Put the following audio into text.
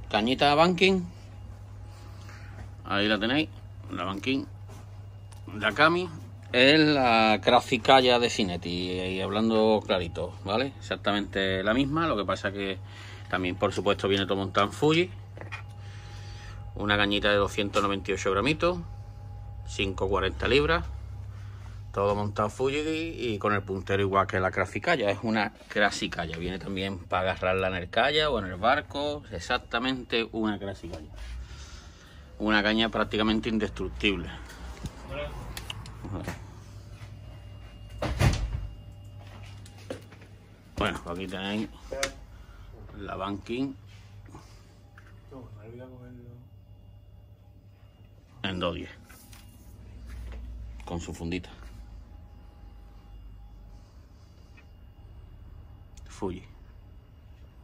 Cañita Banking. Ahí la tenéis, la Banking. La Kami es la Craficaya de Cinetti, y hablando clarito, ¿vale? Exactamente la misma, lo que pasa que también, por supuesto, viene todo montado en Fuji. Una cañita de 298 gramitos, 540 libras, todo montado en Fuji y con el puntero igual que la Craficaya. Es una Craficaya, viene también para agarrarla en el kayak o en el barco, exactamente una Craficaya. Una caña prácticamente indestructible. Bueno, aquí tenéis la Banking en 210 con su fundita Fuji.